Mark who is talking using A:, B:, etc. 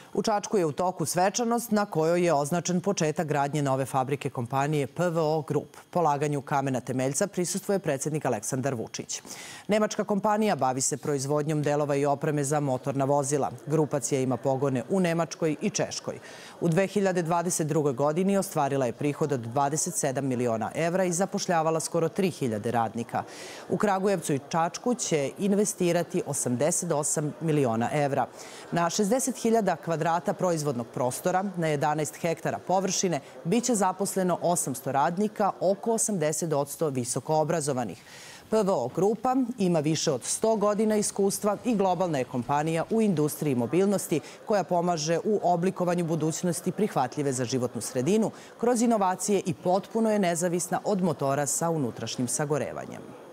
A: U Čačku je u toku svečanost na kojoj je označen početak gradnje nove fabrike kompanije PVO Group. Polaganju kamena temeljca prisustvuje predsjednik Aleksandar Vučić. Nemačka kompanija bavi se proizvodnjom delova i opreme za motorna vozila. Grupacija ima pogone u Nemačkoj i Češkoj. U 2022. godini ostvarila je prihod od 27 miliona evra i zapošljavala skoro 3000 radnika. U Kragujevcu i Čačku će investirati 88 miliona evra. Na 60.000 kvadrata proizvodnog prostora, na 11 hektara površine, biće zaposleno 800 radnika, oko 80% visoko obrazovanih. PVO Grupa ima više od 100 godina iskustva i globalna je kompanija u industriji mobilnosti koja pomaže u oblikovanju budućnosti prihvatljive za životnu sredinu kroz inovacije i potpuno je nezavisna od motora sa unutrašnjim sagorevanjem.